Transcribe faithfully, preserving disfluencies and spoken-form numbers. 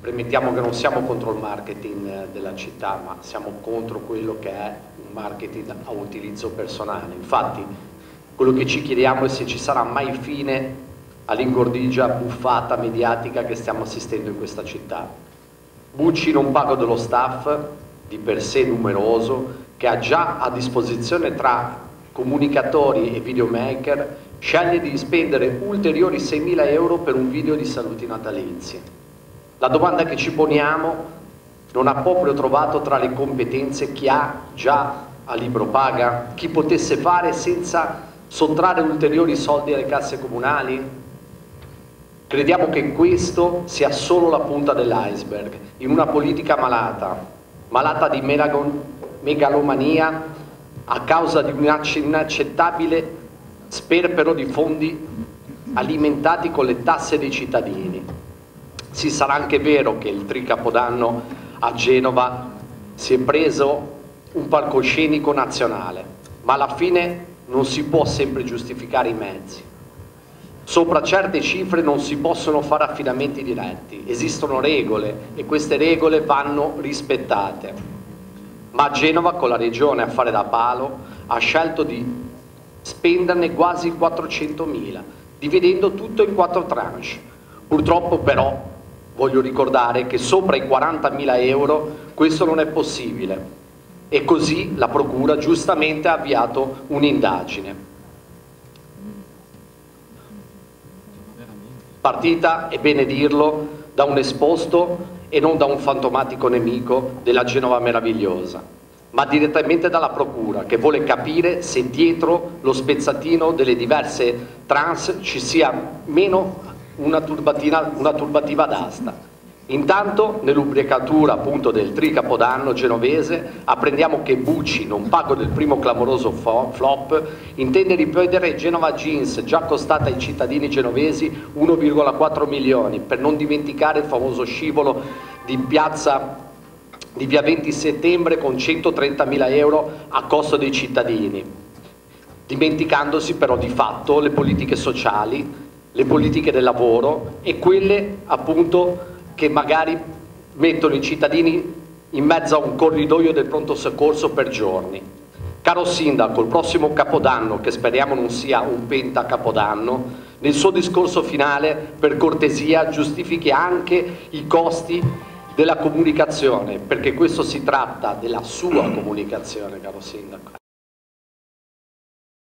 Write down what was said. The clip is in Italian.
premettiamo che non siamo contro il marketing della città, ma siamo contro quello che è un marketing a utilizzo personale. Infatti, quello che ci chiediamo è se ci sarà mai fine all'ingordigia buffata mediatica che stiamo assistendo in questa città. Bucci non pago dello staff, di per sé numeroso, che ha già a disposizione tra comunicatori e videomaker, sceglie di spendere ulteriori seimila euro per un video di saluti natalizi. La domanda che ci poniamo: non ha proprio trovato tra le competenze chi ha già a libro paga, chi potesse fare senza sottrarre ulteriori soldi alle casse comunali? Crediamo che questo sia solo la punta dell'iceberg, in una politica malata, malata di megalomania a causa di un inaccettabile sperpero di fondi alimentati con le tasse dei cittadini. Sì, sarà anche vero che il Tri-Capodanno a Genova si è preso un palcoscenico nazionale, ma alla fine non si può sempre giustificare i mezzi. Sopra certe cifre non si possono fare affidamenti diretti, esistono regole e queste regole vanno rispettate. Ma a Genova, con la regione a fare da palo, ha scelto di spenderne quasi quattrocentomila, dividendo tutto in quattro tranche. Purtroppo però voglio ricordare che sopra i quarantamila euro questo non è possibile e così la Procura giustamente ha avviato un'indagine. Partita, è bene dirlo, da un esposto e non da un fantomatico nemico della Genova meravigliosa, ma direttamente dalla Procura, che vuole capire se dietro lo spezzatino delle diverse trans ci sia meno una turbatina, una turbativa d'asta. Intanto, nell'ubriacatura appunto del Tri-Capodanno genovese, apprendiamo che Bucci, non pago del primo clamoroso flop, intende riprendere Genova Jeans, già costata ai cittadini genovesi uno virgola quattro milioni, per non dimenticare il famoso scivolo di piazza di via venti settembre con centotrentamila euro a costo dei cittadini, dimenticandosi però di fatto le politiche sociali, le politiche del lavoro e quelle appunto che magari mettono i cittadini in mezzo a un corridoio del pronto soccorso per giorni. Caro Sindaco, il prossimo Capodanno, che speriamo non sia un penta Capodanno, nel suo discorso finale, per cortesia, giustifichi anche i costi della comunicazione, perché questo si tratta della sua comunicazione, caro Sindaco.